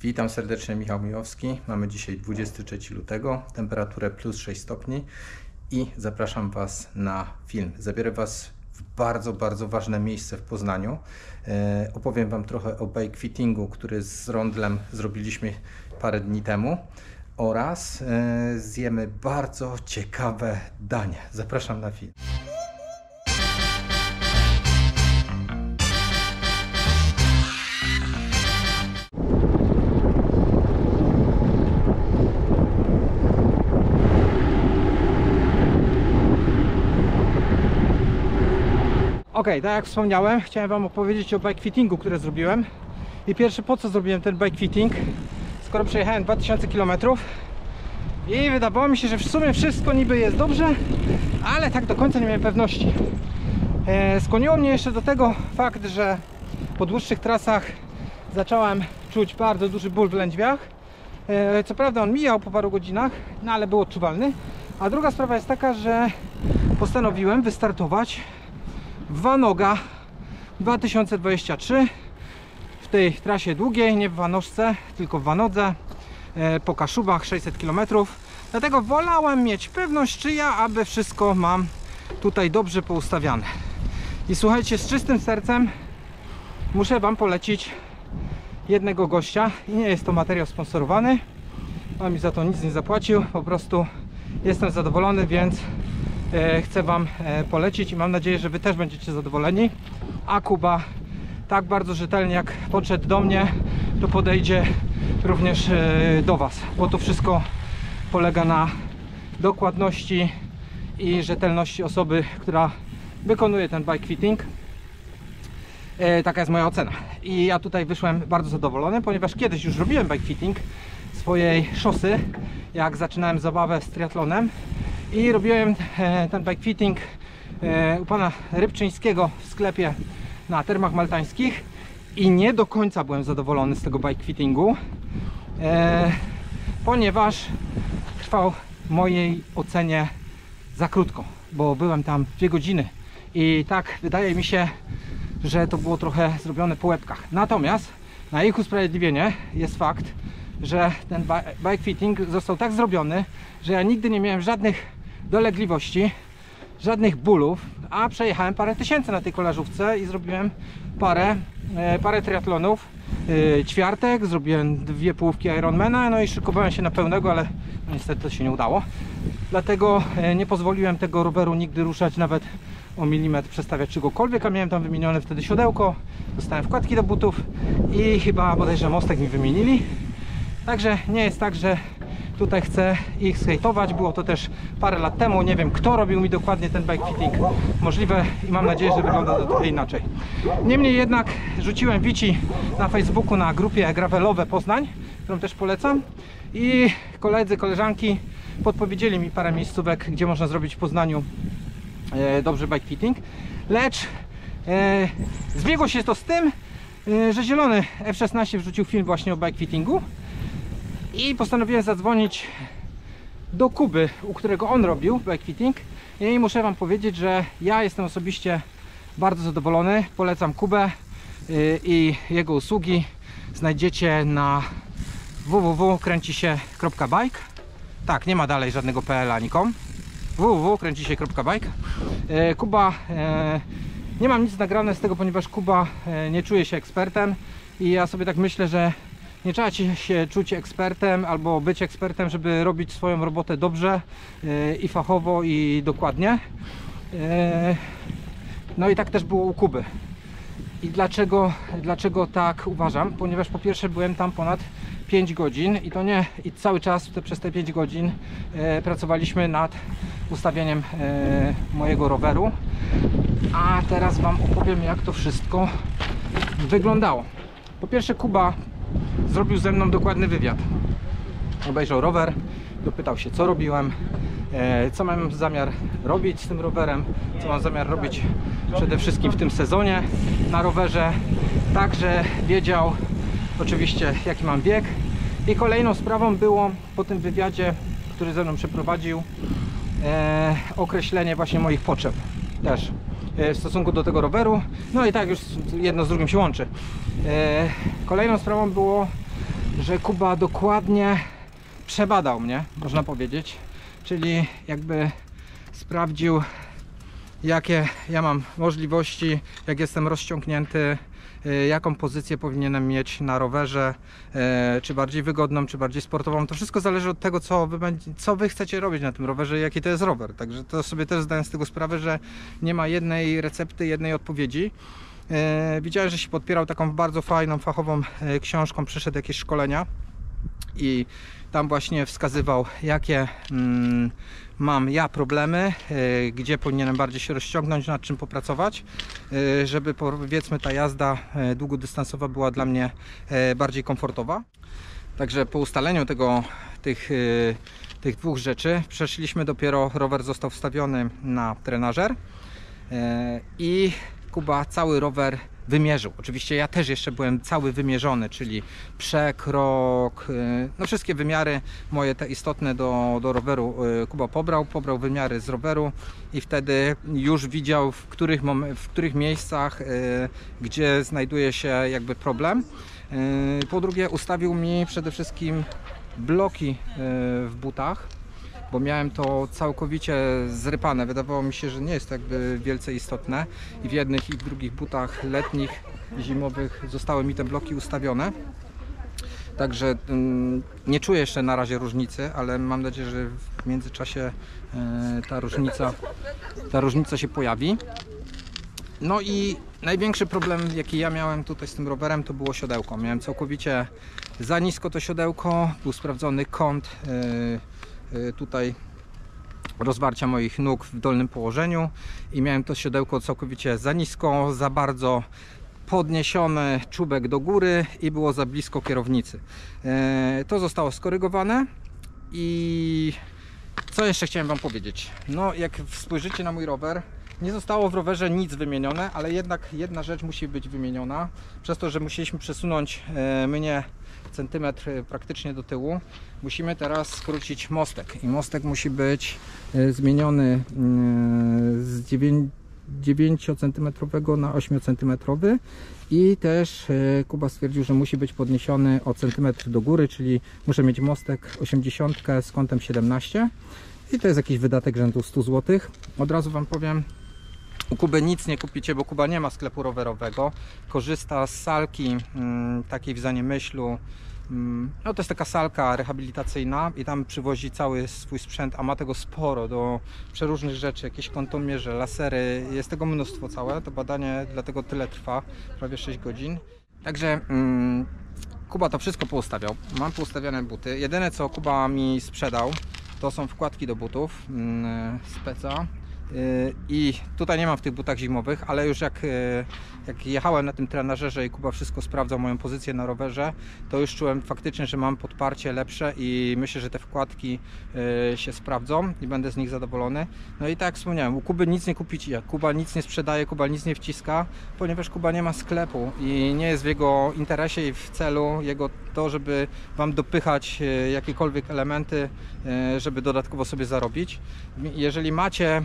Witam serdecznie, Michał Miłowski. Mamy dzisiaj 23 lutego, temperaturę plus 6 stopni i zapraszam Was na film. Zabiorę Was w bardzo ważne miejsce w Poznaniu. Opowiem Wam trochę o bike fittingu, który z Rondlem zrobiliśmy parę dni temu oraz zjemy bardzo ciekawe danie. Zapraszam na film. Tak jak wspomniałem, chciałem Wam opowiedzieć o bike fittingu, które zrobiłem. I pierwsze, po co zrobiłem ten bike fitting, skoro przejechałem 2000 km i wydawało mi się, że w sumie wszystko niby jest dobrze, ale tak do końca nie miałem pewności. Skłoniło mnie jeszcze do tego fakt, że po dłuższych trasach zacząłem czuć bardzo duży ból w lędźwiach. Co prawda on mijał po paru godzinach, no ale był odczuwalny. A druga sprawa jest taka, że postanowiłem wystartować w Vanoga 2023 w tej trasie długiej, nie w Vanożce, tylko w Vanodze, po Kaszubach 600 km. Dlatego wolałem mieć pewność, czy ja aby wszystko mam tutaj dobrze poustawiane. I słuchajcie, z czystym sercem muszę Wam polecić jednego gościa i nie jest to materiał sponsorowany, on mi za to nic nie zapłacił, po prostu jestem zadowolony, więc chcę Wam polecić i mam nadzieję, że Wy też będziecie zadowoleni. A Kuba tak bardzo rzetelnie jak podszedł do mnie, to podejdzie również do Was, bo to wszystko polega na dokładności i rzetelności osoby, która wykonuje ten bike fitting. Taka jest moja ocena i ja tutaj wyszłem bardzo zadowolony, ponieważ kiedyś już robiłem bike fitting swojej szosy, jak zaczynałem zabawę z triatlonem. I robiłem ten bike fitting u pana Rybczyńskiego w sklepie na Termach Maltańskich i nie do końca byłem zadowolony z tego bike fittingu, ponieważ trwał w mojej ocenie za krótko, bo byłem tam 2 godziny i tak wydaje mi się, że to było trochę zrobione po łebkach. Natomiast na ich usprawiedliwienie jest fakt, że ten bike fitting został tak zrobiony, że ja nigdy nie miałem żadnych dolegliwości, żadnych bólów, a przejechałem parę tysięcy na tej kolażówce i zrobiłem parę triatlonów, ćwiartek, zrobiłem 2 połówki Ironmana, no i szykowałem się na pełnego, ale no niestety to się nie udało. Dlatego nie pozwoliłem tego roweru nigdy ruszać nawet o milimetr, przestawiać czegokolwiek, a miałem tam wymienione wtedy siodełko, dostałem wkładki do butów i chyba bodajże mostek mi wymienili. Także nie jest tak, że tutaj chcę ich zhejtować, było to też parę lat temu, nie wiem kto robił mi dokładnie ten bike fitting, możliwe i mam nadzieję, że wygląda to trochę inaczej. Niemniej jednak rzuciłem wici na Facebooku na grupie Gravelowe Poznań, którą też polecam i koledzy, koleżanki podpowiedzieli mi parę miejscówek, gdzie można zrobić w Poznaniu dobrze bike fitting, lecz zbiegło się to z tym, że Zielony F16 wrzucił film właśnie o bike fittingu i postanowiłem zadzwonić do Kuby, u którego on robił bike fitting i muszę Wam powiedzieć, że ja jestem osobiście bardzo zadowolony. Polecam Kubę i jego usługi znajdziecie na www.kręcisie.bike. Tak, nie ma dalej żadnego pl ani com. www.kręcisie.bike. Kuba, nie mam nic nagrane z tego, ponieważ Kuba nie czuje się ekspertem i ja sobie tak myślę, że nie trzeba się czuć ekspertem albo być ekspertem, żeby robić swoją robotę dobrze i fachowo i dokładnie. No i tak też było u Kuby. I dlaczego tak uważam? Ponieważ po pierwsze byłem tam ponad 5 godzin i to nie i cały czas przez te 5 godzin pracowaliśmy nad ustawieniem mojego roweru. A teraz Wam opowiem, jak to wszystko wyglądało. Po pierwsze Kuba zrobił ze mną dokładny wywiad. Obejrzał rower, dopytał się, co robiłem, co mam zamiar robić z tym rowerem, co mam zamiar robić przede wszystkim w tym sezonie na rowerze. Także wiedział oczywiście, jaki mam bieg. I kolejną sprawą było po tym wywiadzie, który ze mną przeprowadził, określenie właśnie moich potrzeb też w stosunku do tego roweru. No i tak już jedno z drugim się łączy. Kolejną sprawą było że Kuba dokładnie przebadał mnie, można powiedzieć, czyli jakby sprawdził, jakie ja mam możliwości, jak jestem rozciągnięty, jaką pozycję powinienem mieć na rowerze, czy bardziej wygodną, czy bardziej sportową. To wszystko zależy od tego, co wy chcecie robić na tym rowerze i jaki to jest rower. Także to sobie też zdaję z tego sprawę, że nie ma jednej recepty, jednej odpowiedzi. Widziałem, że się podpierał taką bardzo fajną, fachową książką, przyszedł jakieś szkolenia i tam właśnie wskazywał, jakie mam ja problemy, gdzie powinienem bardziej się rozciągnąć, nad czym popracować, żeby powiedzmy ta jazda długodystansowa była dla mnie bardziej komfortowa. Także po ustaleniu tych dwóch rzeczy przeszliśmy, dopiero rower został wstawiony na trenażer i Kuba cały rower wymierzył. Oczywiście ja też jeszcze byłem cały wymierzony, czyli przekrok, no wszystkie wymiary moje te istotne do roweru Kuba pobrał wymiary z roweru i wtedy już widział w których miejscach, gdzie znajduje się jakby problem. Po drugie ustawił mi przede wszystkim bloki w butach, bo miałem to całkowicie zrypane. Wydawało mi się, że nie jest to jakby wielce istotne i w jednych i w drugich butach letnich i zimowych zostały mi te bloki ustawione. Także nie czuję jeszcze na razie różnicy, ale mam nadzieję, że w międzyczasie ta różnica się pojawi. No i największy problem, jaki ja miałem tutaj z tym rowerem, to było siodełko. Miałem całkowicie za nisko to siodełko, był sprawdzony kąt tutaj rozwarcia moich nóg w dolnym położeniu i miałem to siodełko całkowicie za nisko, za bardzo podniesiony czubek do góry i było za blisko kierownicy. To zostało skorygowane i co jeszcze chciałem wam powiedzieć? No jak spojrzycie na mój rower, nie zostało w rowerze nic wymienione, ale jednak jedna rzecz musi być wymieniona. Przez to, że musieliśmy przesunąć mnie centymetr praktycznie do tyłu, musimy teraz skrócić mostek i mostek musi być zmieniony z 9 cm na 8 cm i też Kuba stwierdził, że musi być podniesiony o centymetr do góry, czyli muszę mieć mostek 80 z kątem 17 i to jest jakiś wydatek rzędu 100 zł. Od razu wam powiem, u Kuby nic nie kupicie, bo Kuba nie ma sklepu rowerowego, korzysta z salki takiej w Zaniemyślu. No to jest taka salka rehabilitacyjna i tam przywozi cały swój sprzęt, a ma tego sporo do przeróżnych rzeczy, jakieś kątomierze, lasery, jest tego mnóstwo całe, to badanie dlatego tyle trwa, prawie 6 godzin. Także Kuba to wszystko poustawiał, mam poustawiane buty, jedyne co Kuba mi sprzedał to są wkładki do butów Speca. I tutaj nie mam w tych butach zimowych, ale już jak jechałem na tym trenażerze i Kuba wszystko sprawdzał moją pozycję na rowerze, to już czułem faktycznie, że mam podparcie lepsze i myślę, że te wkładki się sprawdzą i będę z nich zadowolony. No i tak jak wspomniałem, u Kuby nic nie kupicie, Kuba nic nie sprzedaje, Kuba nic nie wciska, ponieważ Kuba nie ma sklepu i nie jest w jego interesie i w celu jego to, żeby wam dopychać jakiekolwiek elementy, żeby dodatkowo sobie zarobić. Jeżeli macie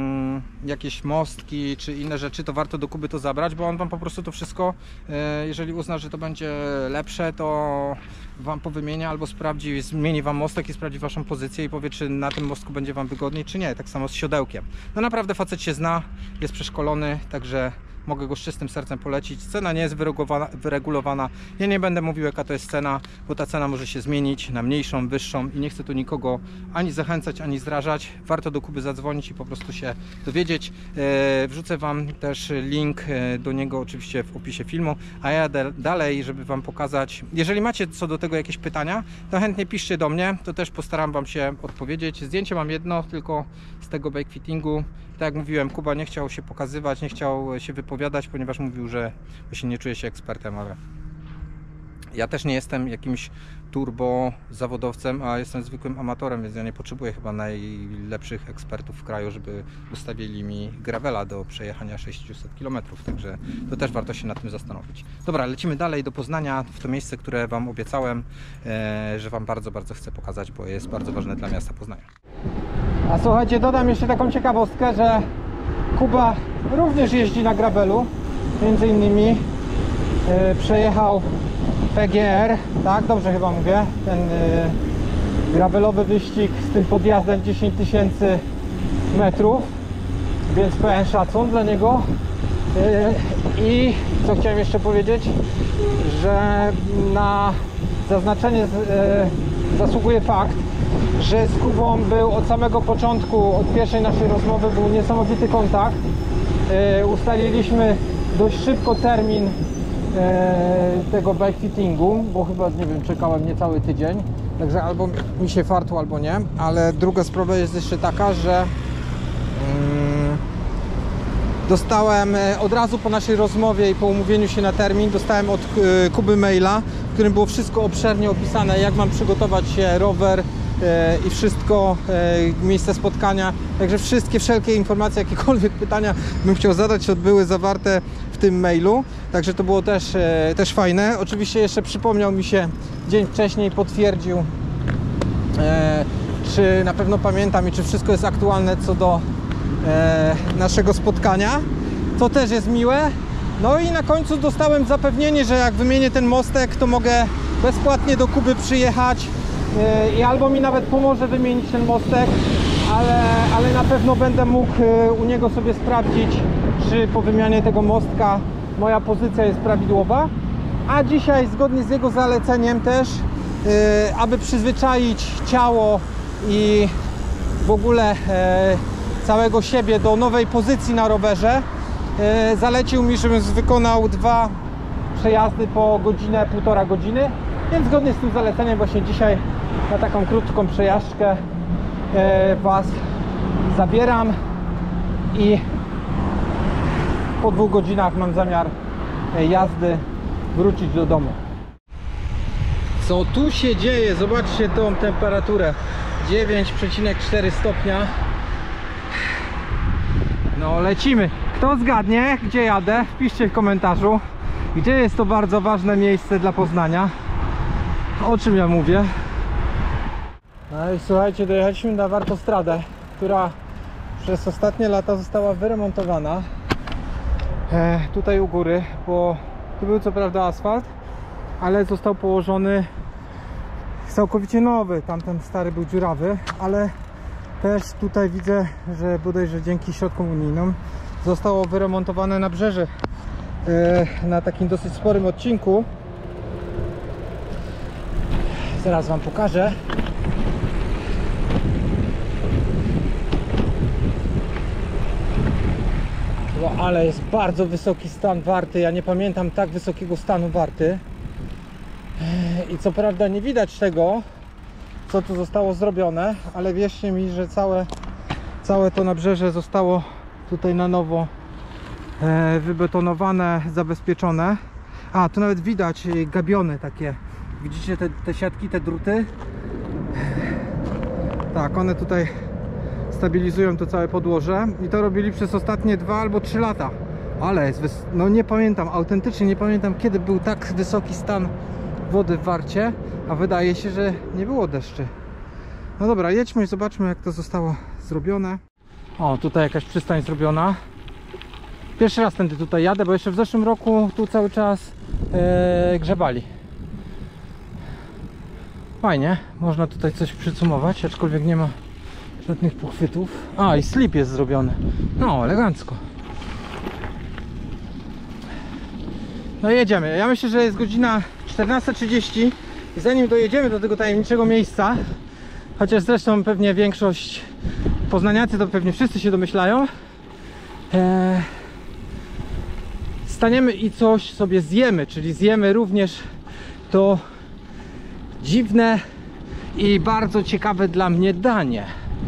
jakieś mostki czy inne rzeczy, to warto do Kuby to zabrać, bo on wam po prostu to wszystko, jeżeli uzna, że to będzie lepsze, to wam powymienia albo sprawdzi, zmieni wam mostek i sprawdzi waszą pozycję i powie, czy na tym mostku będzie wam wygodniej, czy nie. Tak samo z siodełkiem. No naprawdę facet się zna, jest przeszkolony, także mogę go z czystym sercem polecić. Cena nie jest wyregulowana. Ja nie będę mówił, jaka to jest cena, bo ta cena może się zmienić na mniejszą, wyższą i nie chcę tu nikogo ani zachęcać, ani zrażać. Warto do Kuby zadzwonić i po prostu się dowiedzieć. Wrzucę wam też link do niego oczywiście w opisie filmu, a ja dalej, żeby wam pokazać. Jeżeli macie co do tego jakieś pytania, to chętnie piszcie do mnie, to też postaram wam się odpowiedzieć. Zdjęcie mam jedno tylko z tego bike fittingu. Tak jak mówiłem, Kuba nie chciał się pokazywać, nie chciał się wypowiadać, ponieważ mówił, że właśnie nie czuje się ekspertem, ale ja też nie jestem jakimś turbo zawodowcem, a jestem zwykłym amatorem, więc ja nie potrzebuję chyba najlepszych ekspertów w kraju, żeby ustawili mi gravela do przejechania 600 km, także to też warto się nad tym zastanowić. Dobra, lecimy dalej do Poznania, w to miejsce, które wam obiecałem, że wam bardzo, bardzo chcę pokazać, bo jest bardzo ważne dla miasta Poznania. A słuchajcie, dodam jeszcze taką ciekawostkę, że Kuba również jeździ na gravelu, między innymi przejechał PGR, tak? Dobrze chyba mówię. Ten gravelowy wyścig z tym podjazdem 10 000 metrów, więc pełen szacun dla niego. I co chciałem jeszcze powiedzieć, że na zaznaczenie zasługuje fakt, że z Kubą był od samego początku, od pierwszej naszej rozmowy był niesamowity kontakt. Ustaliliśmy dość szybko termin tego bike fittingu, bo chyba, nie wiem, czekałem niecały tydzień, także albo mi się fartło, albo nie. Ale druga sprawa jest jeszcze taka, że dostałem od razu po naszej rozmowie i po umówieniu się na termin, dostałem od Kuby maila, w którym było wszystko obszernie opisane, jak mam przygotować się, rower i wszystko, miejsce spotkania. Także wszelkie informacje, jakiekolwiek pytania bym chciał zadać, były zawarte w tym mailu. Także to było też fajne. Oczywiście jeszcze przypomniał mi się dzień wcześniej, potwierdził, czy na pewno pamiętam i czy wszystko jest aktualne co do naszego spotkania, co też jest miłe. No i na końcu dostałem zapewnienie, że jak wymienię ten mostek, to mogę bezpłatnie do Kuby przyjechać i albo mi nawet pomoże wymienić ten mostek, ale na pewno będę mógł u niego sobie sprawdzić, czy po wymianie tego mostka moja pozycja jest prawidłowa. A dzisiaj zgodnie z jego zaleceniem też, aby przyzwyczaić ciało i w ogóle całego siebie do nowej pozycji na rowerze, zalecił mi, żebym wykonał 2 przejazdy po godzinę, 1,5 godziny, więc zgodnie z tym zaleceniem właśnie dzisiaj na taką krótką przejażdżkę Was zabieram i po 2 godzinach mam zamiar jazdy wrócić do domu. Co tu się dzieje? Zobaczcie tą temperaturę, 9,4 stopnia. No lecimy. Kto zgadnie, gdzie jadę, wpiszcie w komentarzu, gdzie jest to bardzo ważne miejsce dla Poznania, o czym ja mówię. No i słuchajcie, dojechaliśmy na Wartostradę, która przez ostatnie lata została wyremontowana tutaj u góry, bo tu był co prawda asfalt, ale został położony całkowicie nowy. Tamten stary był dziurawy, ale też tutaj widzę, że bodajże dzięki środkom unijnym zostało wyremontowane nabrzeże na takim dosyć sporym odcinku. Zaraz Wam pokażę. Ale jest bardzo wysoki stan warty. Ja nie pamiętam tak wysokiego stanu warty. I co prawda nie widać tego, co tu zostało zrobione, ale wierzcie mi, że całe to nabrzeże zostało tutaj na nowo wybetonowane, zabezpieczone. A, tu nawet widać gabiony takie. Widzicie te siatki, te druty? Tak, one tutaj stabilizują to całe podłoże i to robili przez ostatnie 2 albo 3 lata. Ale jest no nie pamiętam, autentycznie nie pamiętam, kiedy był tak wysoki stan wody w Warcie, a wydaje się, że nie było deszczy. No dobra, jedźmy i zobaczmy, jak to zostało zrobione. O, tutaj jakaś przystań zrobiona. Pierwszy raz tędy tutaj jadę, bo jeszcze w zeszłym roku tu cały czas grzebali. Fajnie, można tutaj coś przycumować, aczkolwiek nie ma żadnych pochwytów. A, i slip jest zrobiony. No, elegancko. No jedziemy. Ja myślę, że jest godzina 14:30 i zanim dojedziemy do tego tajemniczego miejsca, chociaż zresztą pewnie większość poznaniacy to pewnie wszyscy się domyślają, staniemy i coś sobie zjemy, czyli zjemy również to dziwne i bardzo ciekawe dla mnie danie.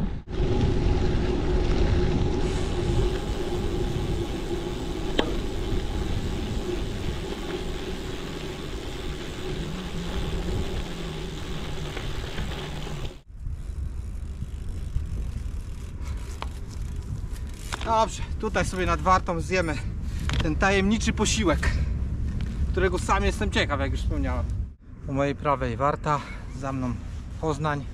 Dobrze, tutaj sobie nad Wartą zjemy ten tajemniczy posiłek, którego sam jestem ciekaw, jak już wspomniałem. Po mojej prawej Warta, za mną Poznań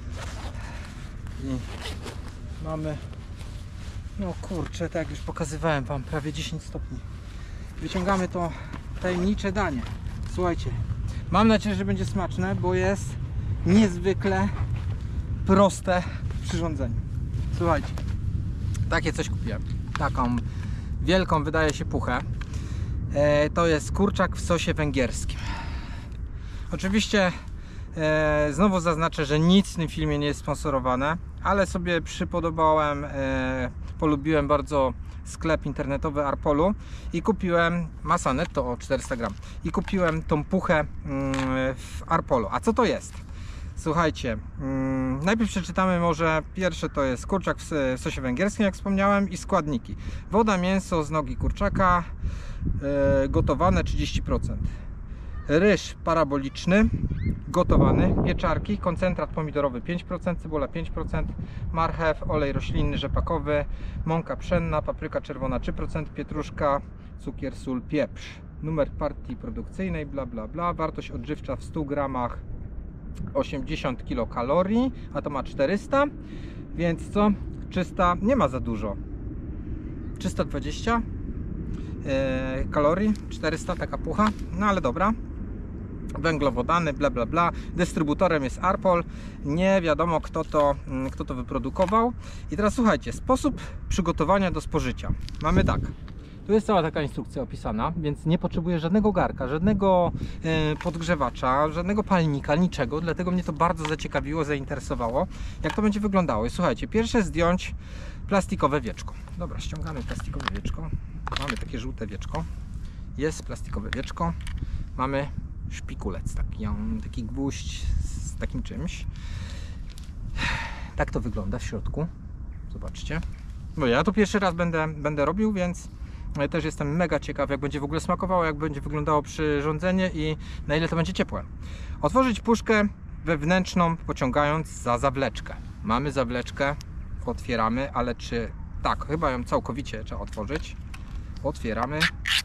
i mamy, no kurczę, tak jak już pokazywałem Wam, prawie 10 stopni. Wyciągamy to tajemnicze danie. Słuchajcie, Mam nadzieję, że będzie smaczne, bo jest niezwykle proste w przyrządzeniu. Słuchajcie, takie coś kupiłem. Taką wielką, wydaje się, puchę. To jest kurczak w sosie węgierskim. Oczywiście znowu zaznaczę, że nic w tym filmie nie jest sponsorowane, ale sobie przypodobałem, polubiłem bardzo sklep internetowy Arpolu i kupiłem, masa netto o 400 gram, i kupiłem tą puchę w Arpolu. A co to jest? Słuchajcie, najpierw przeczytamy może. Pierwsze to jest kurczak w sosie węgierskim, jak wspomniałem, i składniki: woda, mięso z nogi kurczaka gotowane 30%, ryż paraboliczny gotowany, pieczarki, koncentrat pomidorowy 5%, cebula 5%, marchew, olej roślinny rzepakowy, mąka pszenna, papryka czerwona 3%, pietruszka, cukier, sól, pieprz. Numer partii produkcyjnej, bla bla bla. Wartość odżywcza w 100 gramach 80 kilokalorii, a to ma 400, więc co? 300, nie ma za dużo. 320 kalorii, 400 taka pucha, no ale dobra. Węglowodany, bla bla bla. Dystrybutorem jest Arpol. Nie wiadomo kto to wyprodukował. I teraz słuchajcie, sposób przygotowania do spożycia. Mamy tak. Tu jest cała taka instrukcja opisana, więc nie potrzebuję żadnego garka, żadnego podgrzewacza, żadnego palnika, niczego. Dlatego mnie to bardzo zaciekawiło, zainteresowało, jak to będzie wyglądało. I słuchajcie, pierwsze zdjąć plastikowe wieczko. Dobra, ściągamy plastikowe wieczko. Mamy takie żółte wieczko. Jest plastikowe wieczko. Mamy szpikulec, taki gwóźdź z takim czymś. Tak to wygląda w środku. Zobaczcie. Bo ja to pierwszy raz będę robił, więc też jestem mega ciekaw, jak będzie w ogóle smakowało, jak będzie wyglądało przyrządzenie i na ile to będzie ciepłe. Otworzyć puszkę wewnętrzną, pociągając za zawleczkę. Mamy zawleczkę, otwieramy, ale czy... Tak, chyba ją całkowicie trzeba otworzyć. Otwieramy.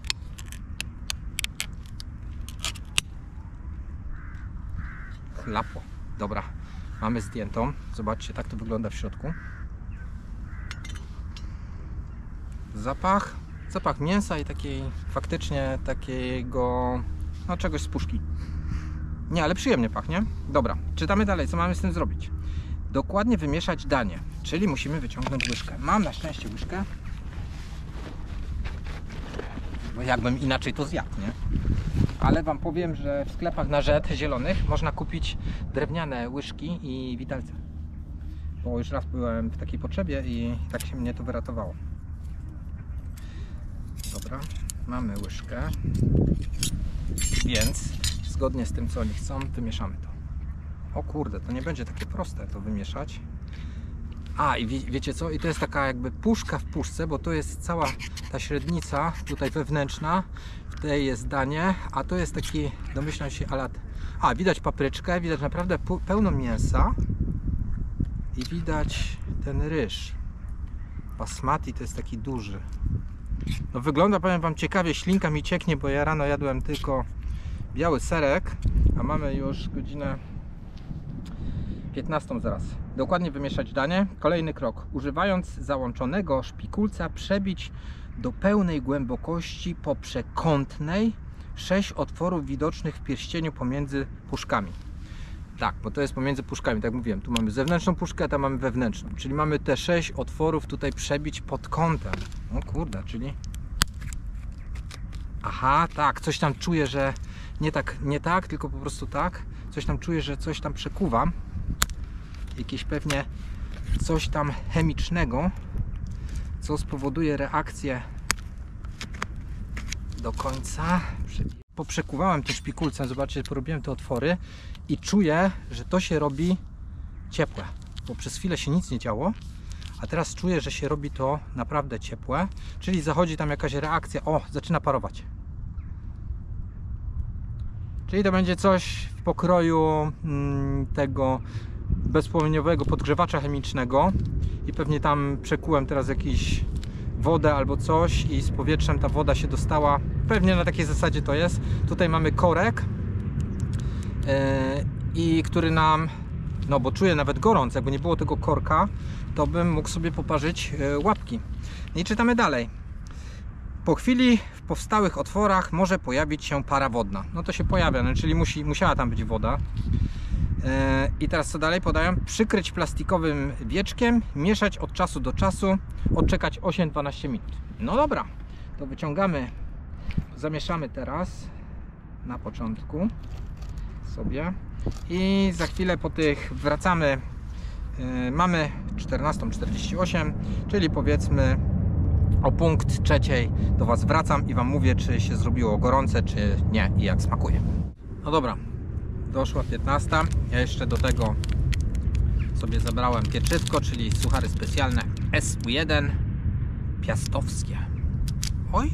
Chlapło. Dobra, mamy zdjętą. Zobaczcie, tak to wygląda w środku. Zapach mięsa i takiej, faktycznie takiego, no czegoś z puszki. Nie, ale przyjemnie pachnie. Dobra, czytamy dalej, co mamy z tym zrobić. Dokładnie wymieszać danie, czyli musimy wyciągnąć łyżkę. Mam na szczęście łyżkę, bo jakbym inaczej to zjadł, nie? Ale wam powiem, że w sklepach na rzet zielonych można kupić drewniane łyżki i widelce. Bo już raz byłem w takiej potrzebie i tak się mnie to wyratowało. Dobra, mamy łyżkę, więc zgodnie z tym, co oni chcą, wymieszamy to. O kurde, to nie będzie takie proste to wymieszać. A, i wiecie co? I to jest taka jakby puszka w puszce, bo to jest cała ta średnica tutaj wewnętrzna. W tej jest danie, a to jest taki, domyślam się, alat. A, widać papryczkę, widać naprawdę pełno mięsa. I widać ten ryż. Basmati to jest taki duży. No wygląda, powiem wam, ciekawie, ślinka mi cieknie, bo ja rano jadłem tylko biały serek, a mamy już godzinę 15 zaraz. Dokładnie wymieszać danie. Kolejny krok. Używając załączonego szpikulca przebić do pełnej głębokości po przekątnej 6 otworów widocznych w pierścieniu pomiędzy puszkami. Tak, bo to jest pomiędzy puszkami, tak jak mówiłem. Tu mamy zewnętrzną puszkę, a tam mamy wewnętrzną. Czyli mamy te 6 otworów tutaj przebić pod kątem. O kurde, czyli... Aha, tak, coś tam czuję, że nie tak, tylko po prostu tak. Coś tam czuję, że coś tam przekuwa. Jakieś pewnie coś tam chemicznego, co spowoduje reakcję do końca. Poprzekuwałem te szpikulcem, zobaczcie, porobiłem te otwory i czuję, że to się robi ciepłe, bo przez chwilę się nic nie działo, a teraz czuję, że się robi to naprawdę ciepłe, czyli zachodzi tam jakaś reakcja. O, zaczyna parować. Czyli to będzie coś w pokroju tego bezpłomieniowego podgrzewacza chemicznego i pewnie tam przekułem teraz jakiś wodę albo coś i z powietrzem ta woda się dostała. Pewnie na takiej zasadzie to jest. Tutaj mamy korek i który nam, no bo czuję nawet gorąc, jakby nie było tego korka, to bym mógł sobie poparzyć łapki. I czytamy dalej. Po chwili tych powstałych otworach może pojawić się para wodna. No to się pojawia, no, czyli musiała tam być woda. I teraz co dalej podają? Przykryć plastikowym wieczkiem, mieszać od czasu do czasu, odczekać 8-12 minut. No dobra, to wyciągamy, zamieszamy teraz na początku sobie i za chwilę po tych wracamy. Mamy 14:48, czyli powiedzmy o punkt 3 do Was wracam i Wam mówię, czy się zrobiło gorące, czy nie i jak smakuje. No dobra, doszła 15. Ja jeszcze do tego sobie zabrałem pieczywko, czyli suchary specjalne SU1 piastowskie. Oj!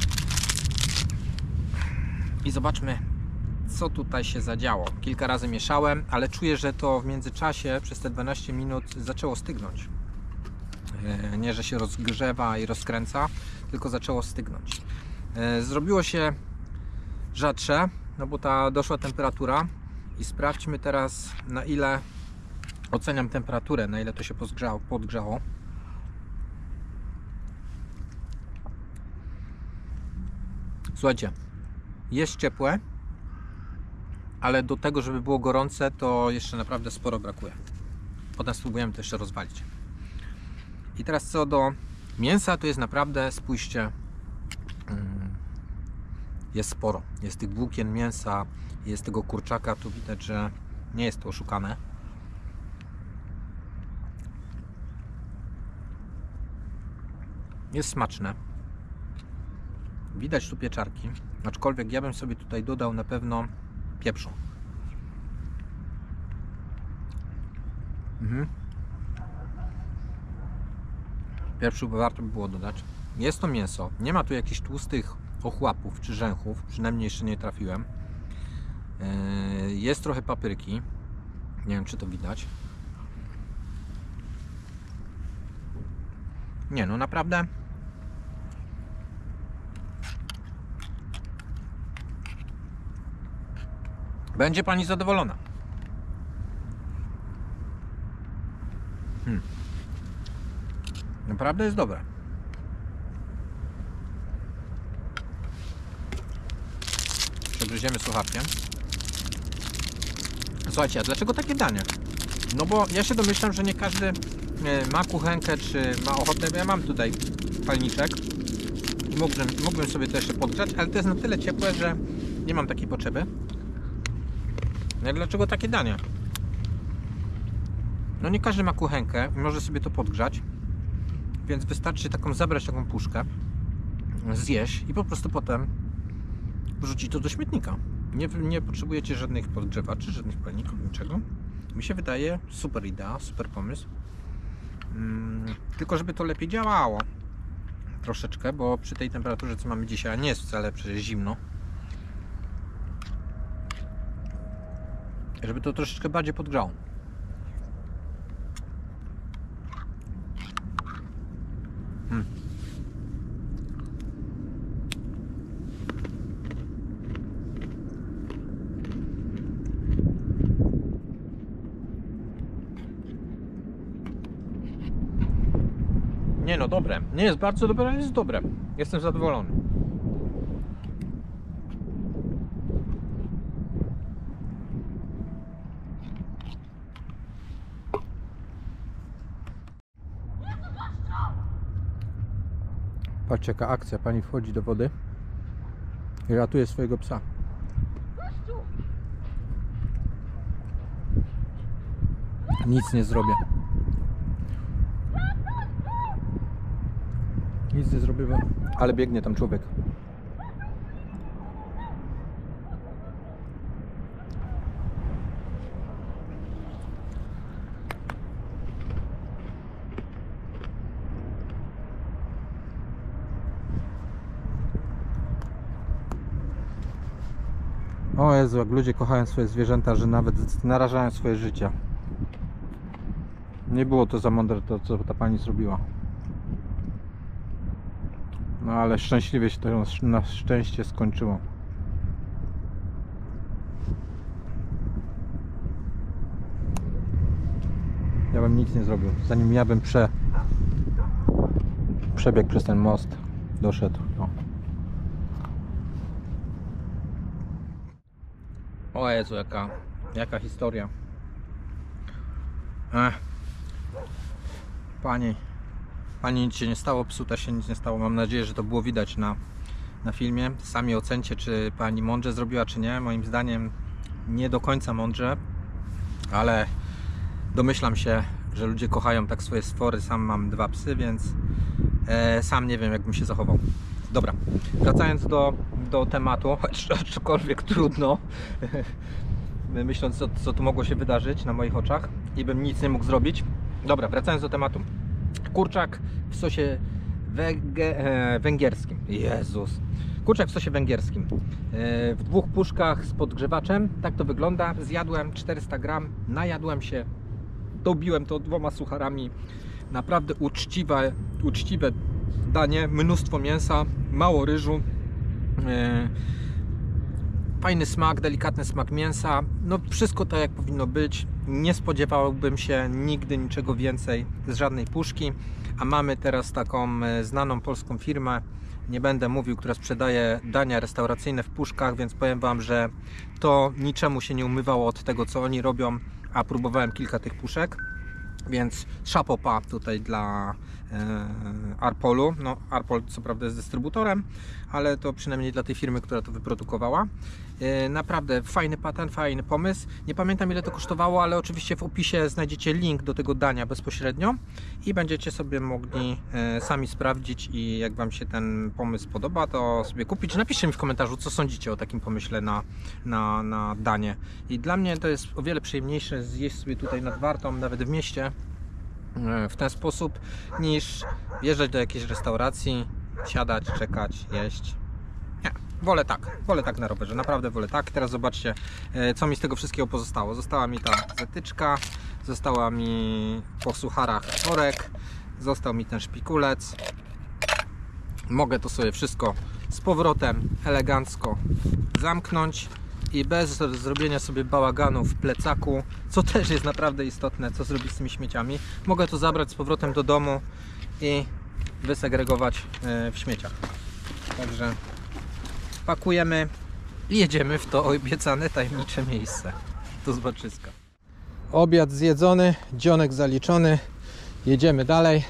I zobaczmy, co tutaj się zadziało. Kilka razy mieszałem, ale czuję, że to w międzyczasie przez te 12 minut zaczęło stygnąć. Nie, że się rozgrzewa i rozkręca, tylko zaczęło stygnąć. Zrobiło się rzadsze, no bo ta doszła temperatura i sprawdźmy teraz, na ile oceniam temperaturę, na ile to się podgrzało. Słuchajcie, jest ciepłe, ale do tego, żeby było gorące, to jeszcze naprawdę sporo brakuje. Potem spróbujemy to jeszcze rozwalić. I teraz co do mięsa, to jest naprawdę, spójrzcie, jest sporo. Jest tych włókien mięsa, jest tego kurczaka, tu widać, że nie jest to oszukane. Jest smaczne. Widać tu pieczarki, aczkolwiek ja bym sobie tutaj dodał na pewno pieprzu. Pieprzu warto by było dodać. Jest to mięso, nie ma tu jakichś tłustych ochłapów czy rzęchów, przynajmniej jeszcze nie trafiłem. Jest trochę papryki, nie wiem, czy to widać. Nie, no naprawdę będzie Pani zadowolona. Naprawdę jest dobre. Przegryziemy słuchawkiem. Słuchajcie, a dlaczego takie danie? No bo ja się domyślam, że nie każdy ma kuchenkę, czy ma ochotę. Ja mam tutaj palniczek i mógłbym sobie to jeszcze podgrzać, ale to jest na tyle ciepłe, że nie mam takiej potrzeby. No dlaczego takie danie? No nie każdy ma kuchenkę i może sobie to podgrzać, więc wystarczy zabrać taką puszkę, zjeść i po prostu potem wrzucić to do śmietnika. Nie potrzebujecie żadnych podgrzewaczy, żadnych palników, niczego. Mi się wydaje super idea, super pomysł. Tylko żeby to lepiej działało troszeczkę, bo przy tej temperaturze, co mamy dzisiaj, a nie jest wcale przecież zimno, żeby to troszeczkę bardziej podgrzało. Nie no, dobre. Nie jest bardzo dobre, ale jest dobre. Jestem zadowolony. Patrzcie, jaka akcja. Pani wchodzi do wody i ratuje swojego psa. Nic nie zrobię. Nic nie zrobię, ale biegnie tam człowiek. O Jezu, jak ludzie kochają swoje zwierzęta, że nawet narażają swoje życie. Nie było to za mądre to, co ta pani zrobiła. No ale szczęśliwie się to na szczęście skończyło. Ja bym nic nie zrobił. Zanim ja bym przebiegł przez ten most, doszedł. No. O Jezu, jaka historia. Pani nic się nie stało, psu też się nic nie stało. Mam nadzieję, że to było widać na filmie. Sami ocencie, czy pani mądrze zrobiła, czy nie. Moim zdaniem nie do końca mądrze, ale domyślam się, że ludzie kochają tak swoje stwory. Sam mam 2 psy, więc sam nie wiem, jak bym się zachował. Dobra, wracając do tematu, aczkolwiek trudno, myśląc, co tu mogło się wydarzyć na moich oczach i bym nic nie mógł zrobić. Dobra, wracając do tematu. Kurczak w sosie węgierskim. Jezus. Kurczak w sosie węgierskim. W 2 puszkach z podgrzewaczem. Tak to wygląda. Zjadłem 400 gram, najadłem się, dobiłem to 2 sucharami. Naprawdę uczciwe danie, mnóstwo mięsa, mało ryżu. Fajny smak, delikatny smak mięsa. No wszystko tak jak powinno być. Nie spodziewałbym się nigdy niczego więcej z żadnej puszki. A mamy teraz taką znaną polską firmę, nie będę mówił, która sprzedaje dania restauracyjne w puszkach, więc powiem Wam, że to niczemu się nie umywało od tego, co oni robią, a próbowałem kilka tych puszek. Więc chapeau pas tutaj dla Arpolu. No, Arpol co prawda jest dystrybutorem, ale to przynajmniej dla tej firmy, która to wyprodukowała. Naprawdę fajny patent, fajny pomysł. Nie pamiętam, ile to kosztowało, ale oczywiście w opisie znajdziecie link do tego dania bezpośrednio i będziecie sobie mogli sami sprawdzić i jak Wam się ten pomysł podoba, to sobie kupić. Napiszcie mi w komentarzu, co sądzicie o takim pomyśle na danie. I dla mnie to jest o wiele przyjemniejsze zjeść sobie tutaj nad Wartą, nawet w mieście, w ten sposób, niż wjeżdżać do jakiejś restauracji, siadać, czekać, jeść. Nie, wolę tak na rowerze, naprawdę wolę tak. Teraz zobaczcie, co mi z tego wszystkiego pozostało. Została mi ta zatyczka, została mi po sucharach worek, został mi ten szpikulec. Mogę to sobie wszystko z powrotem elegancko zamknąć i bez zrobienia sobie bałaganu w plecaku, co też jest naprawdę istotne, co zrobić z tymi śmieciami. Mogę to zabrać z powrotem do domu i wysegregować w śmieciach. Także pakujemy i jedziemy w to obiecane tajemnicze miejsce. Do zobaczyska. Obiad zjedzony, dzionek zaliczony. Jedziemy dalej.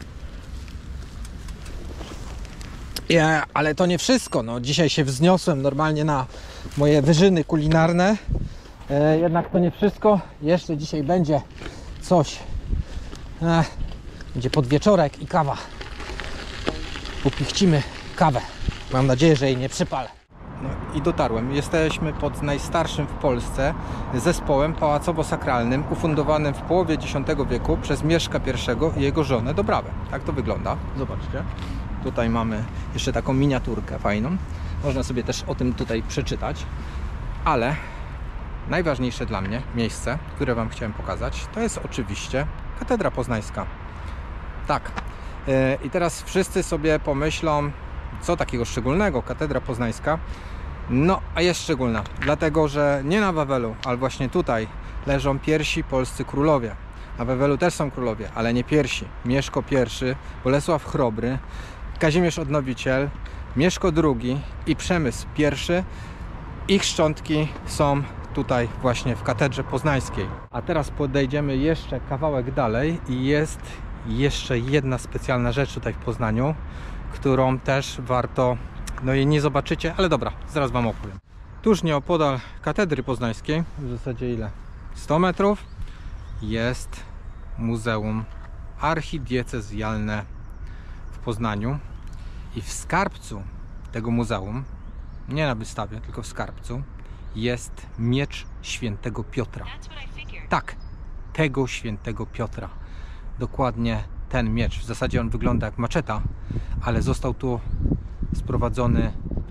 Ale to nie wszystko. No, dzisiaj się wzniosłem normalnie na moje wyżyny kulinarne. Jednak to nie wszystko. Jeszcze dzisiaj będzie coś. Będzie podwieczorek i kawa. Upichcimy kawę. Mam nadzieję, że jej nie przypalę. No i dotarłem. Jesteśmy pod najstarszym w Polsce zespołem pałacowo-sakralnym ufundowanym w połowie X wieku przez Mieszka I i jego żonę Dobrawę. Tak to wygląda. Zobaczcie. Tutaj mamy jeszcze taką miniaturkę fajną. Można sobie też o tym tutaj przeczytać. Ale najważniejsze dla mnie miejsce, które Wam chciałem pokazać, to jest oczywiście Katedra Poznańska. Tak. I teraz wszyscy sobie pomyślą, co takiego szczególnego Katedra Poznańska. No, a jest szczególna, dlatego że nie na Wawelu, ale właśnie tutaj leżą pierwsi polscy królowie. Na Wawelu też są królowie, ale nie pierwsi. Mieszko I, Bolesław Chrobry, Kazimierz Odnowiciel, Mieszko II i Przemysł I. Ich szczątki są tutaj właśnie w Katedrze Poznańskiej. A teraz podejdziemy jeszcze kawałek dalej i jest jeszcze jedna specjalna rzecz tutaj w Poznaniu, którą też warto, no i nie zobaczycie, ale dobra, zaraz Wam opowiem. Tuż nieopodal Katedry Poznańskiej, w zasadzie ile? 100 metrów, jest Muzeum Archidiecezjalne w Poznaniu i w skarbcu tego muzeum, nie na wystawie, tylko w skarbcu, jest miecz świętego Piotra. Tak, tego świętego Piotra. Dokładnie ten miecz. W zasadzie on wygląda jak maczeta, ale został tu sprowadzony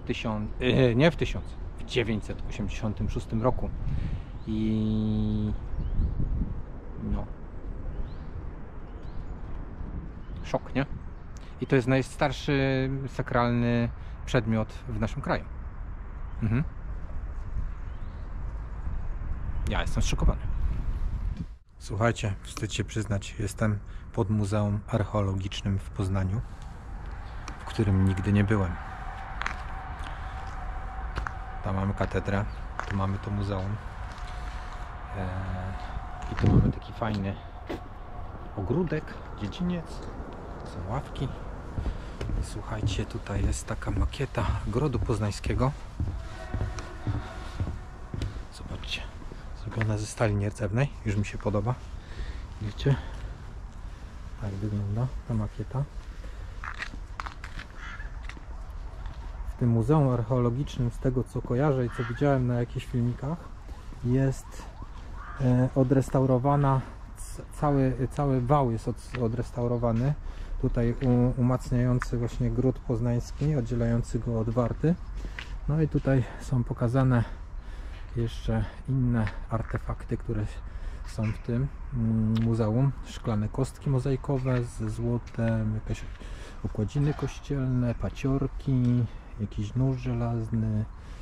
w 986 roku. I no, szok, nie? I to jest najstarszy sakralny przedmiot w naszym kraju. Ja jestem zszokowany. Słuchajcie, wstyd się przyznać, jestem pod Muzeum Archeologicznym w Poznaniu, w którym nigdy nie byłem. Tam mamy katedrę, Tu mamy to muzeum. I tu mamy taki fajny ogródek, dziedziniec, są ławki. Słuchajcie, tutaj jest taka makieta Grodu Poznańskiego. Zobaczcie, zrobiona ze stali nierdzewnej, już mi się podoba. Widzicie? Tak wygląda ta makieta. W tym muzeum archeologicznym, z tego co kojarzę i co widziałem na jakichś filmikach, jest odrestaurowana, cały wał jest odrestaurowany. Tutaj umacniający właśnie Gród Poznański, oddzielający go od Warty. No i tutaj są pokazane jeszcze inne artefakty, które są w tym muzeum. Szklane kostki mozaikowe ze złotem, jakieś okładziny kościelne, paciorki, jakiś nóż żelazny,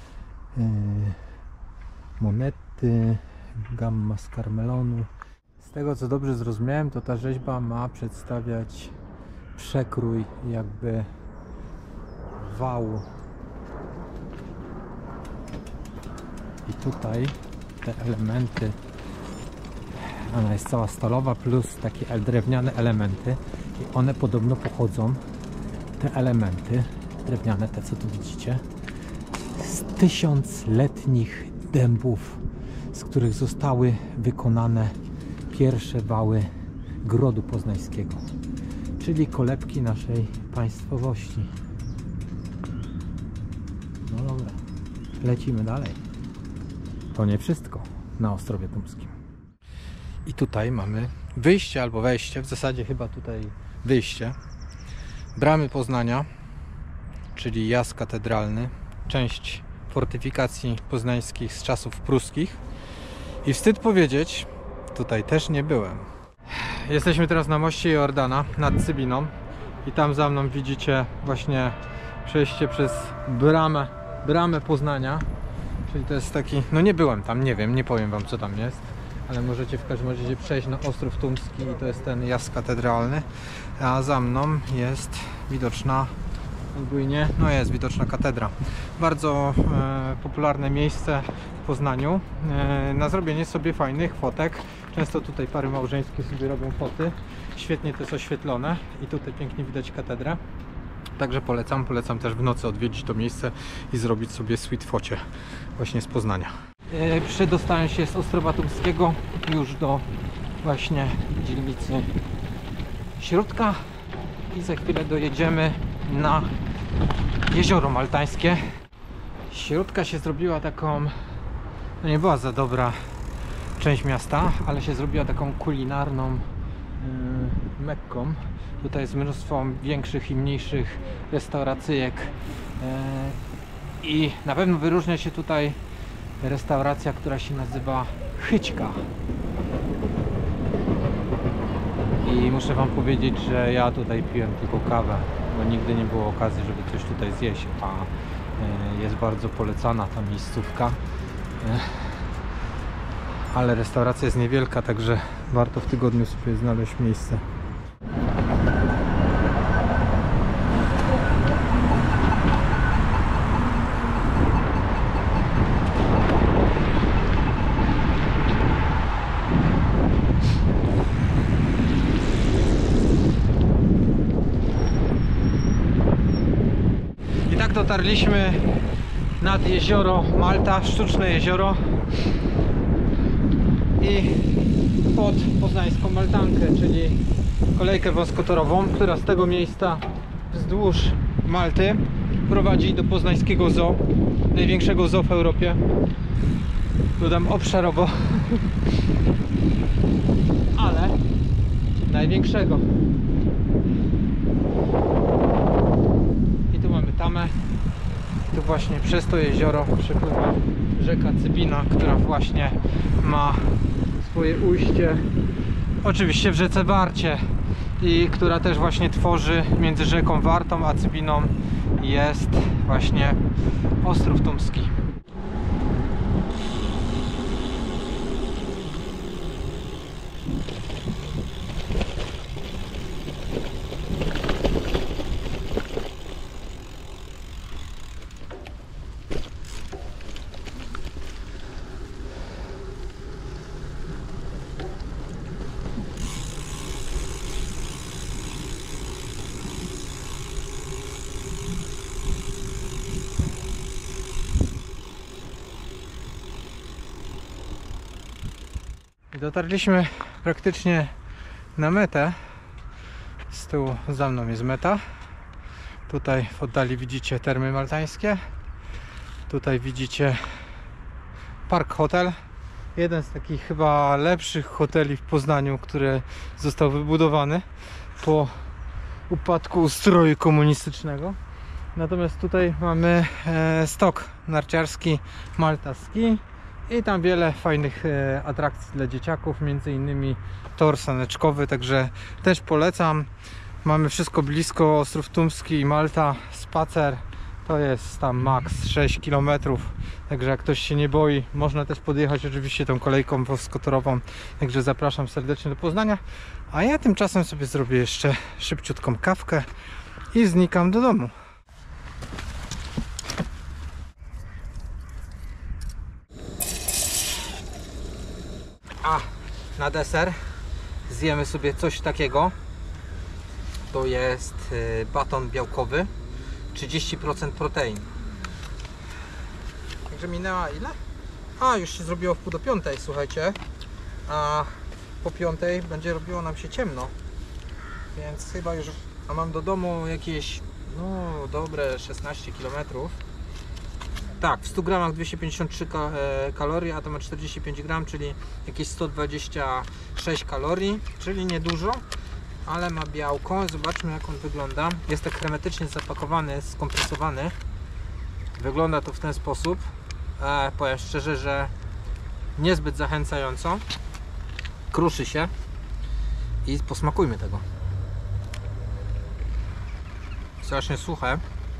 monety, gamma z karmelonu. Z tego co dobrze zrozumiałem, to ta rzeźba ma przedstawiać przekrój jakby wału. I tutaj te elementy, ona jest cała stalowa plus takie drewniane elementy i one podobno pochodzą, te elementy drewniane, te co tu widzicie, z 1000-letnich dębów, z których zostały wykonane pierwsze wały Grodu Poznańskiego, czyli kolebki naszej państwowości. No dobra, lecimy dalej. To nie wszystko na Ostrowie Tumskim. I tutaj mamy wyjście albo wejście, w zasadzie chyba tutaj wyjście, bramy Poznania, czyli jaz katedralny, część fortyfikacji poznańskich z czasów pruskich. I wstyd powiedzieć, tutaj też nie byłem. Jesteśmy teraz na moście Jordana nad Cybiną i tam za mną widzicie właśnie przejście przez bramę Poznania, czyli to jest taki, no nie byłem tam, nie wiem, nie powiem wam co tam jest, ale możecie w każdym razie przejść na Ostrów Tumski i to jest ten jaz katedralny, a za mną jest widoczna, ogólnie, no jest widoczna katedra. Bardzo popularne miejsce w Poznaniu na zrobienie sobie fajnych fotek. Często tutaj pary małżeńskie sobie robią foty. Świetnie to jest oświetlone i tutaj pięknie widać katedrę. Także polecam też w nocy odwiedzić to miejsce i zrobić sobie sweet focie właśnie z Poznania. Przedostałem się z Ostrowa Tumskiego już do właśnie dzielnicy Środka i za chwilę dojedziemy na Jezioro Maltańskie. Środka się zrobiła taką, no nie była za dobra część miasta, ale się zrobiła taką kulinarną Mekką. Tutaj jest mnóstwo większych i mniejszych restauracyjek i na pewno wyróżnia się tutaj restauracja, która się nazywa Chyćka. I muszę wam powiedzieć, że ja tutaj piłem tylko kawę, bo nigdy nie było okazji, żeby coś tutaj zjeść, a jest bardzo polecana ta miejscówka. Ale restauracja jest niewielka, także warto w tygodniu sobie znaleźć miejsce. I tak dotarliśmy nad jezioro Malta, sztuczne jezioro i pod poznańską Maltankę, czyli kolejkę wąskotorową, która z tego miejsca wzdłuż Malty prowadzi do poznańskiego zoo, największego zoo w Europie. Dodam obszarowo, ale największego. I tu mamy tamę. Tu właśnie przez to jezioro przepływa rzeka Cybina, która właśnie ma swoje ujście oczywiście w rzece Warcie i która też właśnie tworzy między rzeką Wartą a Cybiną jest właśnie Ostrów Tumski. I dotarliśmy praktycznie na metę. Z tyłu za mną jest meta. Tutaj w oddali widzicie Termy Maltańskie. Tutaj widzicie Park Hotel. Jeden z takich chyba lepszych hoteli w Poznaniu, który został wybudowany po upadku ustroju komunistycznego. Natomiast tutaj mamy stok narciarski Malta Ski i tam wiele fajnych atrakcji dla dzieciaków, między innymi tor saneczkowy, także też polecam. Mamy wszystko blisko, Ostrów Tumski i Malta, spacer to jest tam maks 6 km, także jak ktoś się nie boi, można też podjechać oczywiście tą kolejką wąskotorową, także zapraszam serdecznie do Poznania, a ja tymczasem sobie zrobię jeszcze szybciutką kawkę i znikam do domu. A na deser zjemy sobie coś takiego. To jest baton białkowy, 30% protein. Także minęła ile? A, już się zrobiło w pół do 5, słuchajcie. A po 5 będzie robiło nam się ciemno. Więc chyba już, a mam do domu jakieś, no dobre 16 km. Tak, w 100 gramach 253 kalorii, a to ma 45 gram, czyli jakieś 126 kalorii, czyli niedużo, ale ma białko. Zobaczmy, jak on wygląda. Jest tak hermetycznie zapakowany, skompresowany. Wygląda to w ten sposób. Powiem szczerze, że niezbyt zachęcająco. Kruszy się i posmakujmy tego. Strasznie suche,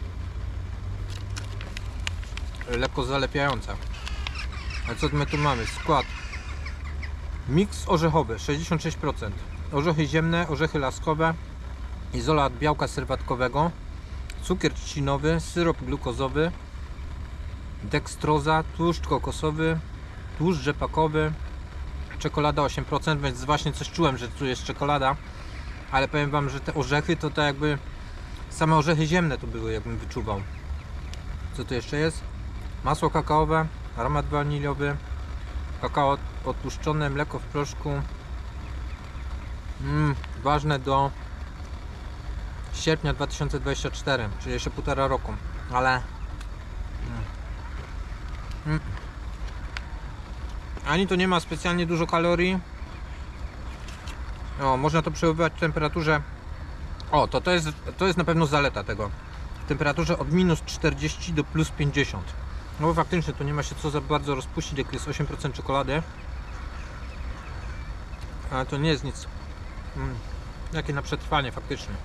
lekko zalepiające. A co my tu mamy? Skład: miks orzechowy 66%, orzechy ziemne, orzechy laskowe, izolat białka serwatkowego, cukier trzcinowy, syrop glukozowy, dekstroza, tłuszcz kokosowy, tłuszcz rzepakowy, czekolada 8%, więc właśnie coś czułem, że tu jest czekolada, ale powiem wam, że te orzechy to tak jakby same orzechy ziemne to były, jakbym wyczuwał. Co tu jeszcze jest? Masło kakaowe, aromat waniliowy, kakao odtłuszczone, mleko w proszku. Ważne do sierpnia 2024, czyli jeszcze 1,5 roku, ale ani to nie ma specjalnie dużo kalorii. O, można to przechowywać w temperaturze. O, to jest na pewno zaleta tego. W temperaturze od -40 do +50. No bo faktycznie to nie ma się co za bardzo rozpuścić, jak jest 8% czekolady. Ale to nie jest nic. Jakie na przetrwanie faktycznie.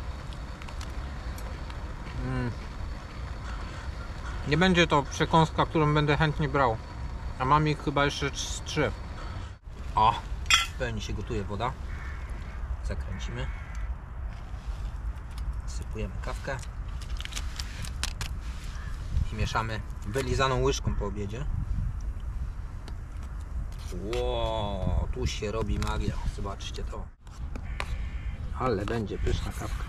Nie będzie to przekąska, którą będę chętnie brał. A mam ich chyba jeszcze 3. O, pewnie się gotuje woda. Zakręcimy. Sypujemy kawkę. I mieszamy wylizaną łyżką po obiedzie. Wow, tu się robi magia. Zobaczcie to. Ale będzie pyszna kawka.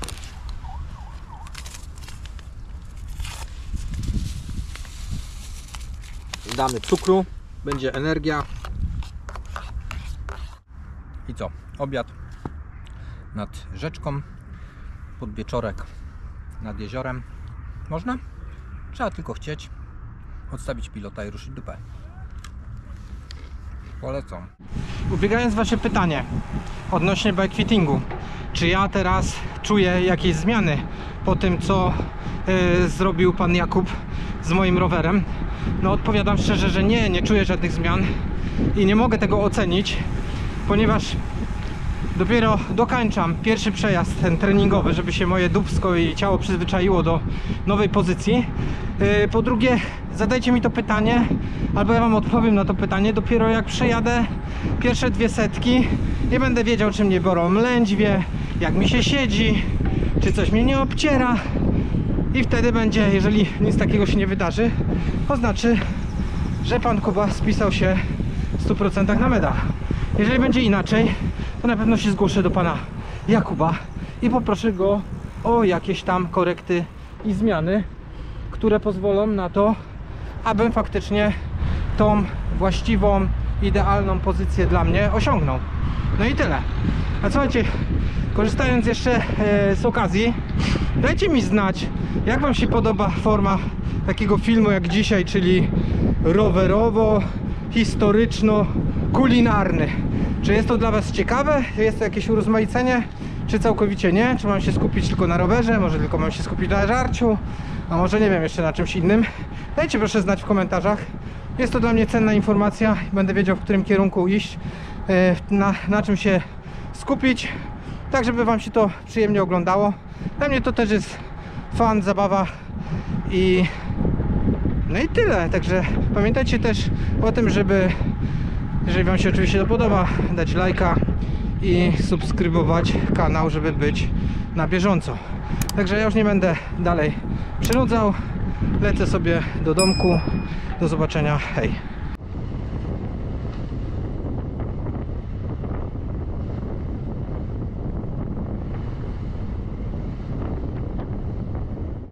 Damy cukru, będzie energia. I co? Obiad nad rzeczką, podwieczorek nad jeziorem. Można? Trzeba tylko chcieć, odstawić pilota i ruszyć dupę. Polecam. Ubiegając wasze pytanie odnośnie bikefittingu, czy ja teraz czuję jakieś zmiany po tym, co zrobił pan Jakub z moim rowerem? No odpowiadam szczerze, że nie czuję żadnych zmian i nie mogę tego ocenić, ponieważ dopiero dokańczam pierwszy przejazd ten treningowy, żeby się moje dupsko i ciało przyzwyczaiło do nowej pozycji. Po drugie, zadajcie mi to pytanie, albo ja wam odpowiem na to pytanie dopiero jak przejadę pierwsze 200 i będę wiedział, czy mnie bolą lędźwie, jak mi się siedzi, czy coś mnie nie obciera. I wtedy będzie, jeżeli nic takiego się nie wydarzy, to znaczy, że pan Kuba spisał się w 100% na medal. Jeżeli będzie inaczej, to na pewno się zgłoszę do pana Jakuba i poproszę go o jakieś tam korekty i zmiany, które pozwolą na to, abym faktycznie tą właściwą idealną pozycję dla mnie osiągnął. No i tyle. A słuchajcie, korzystając jeszcze z okazji, dajcie mi znać, jak wam się podoba forma takiego filmu jak dzisiaj, czyli rowerowo, historyczno, kulinarny. Czy jest to dla was ciekawe? Jest to jakieś urozmaicenie? Czy całkowicie nie? Czy mam się skupić tylko na rowerze? Może tylko mam się skupić na żarciu? A może nie wiem, jeszcze na czymś innym? Dajcie proszę znać w komentarzach. Jest to dla mnie cenna informacja. Będę wiedział, w którym kierunku iść, na czym się skupić, tak żeby wam się to przyjemnie oglądało. Dla mnie to też jest fan, zabawa i no i tyle. Także pamiętajcie też o tym, żeby, jeżeli wam się oczywiście to podoba, dać lajka i subskrybować kanał, żeby być na bieżąco. Także ja już nie będę dalej przynudzał. Lecę sobie do domku. Do zobaczenia. Hej.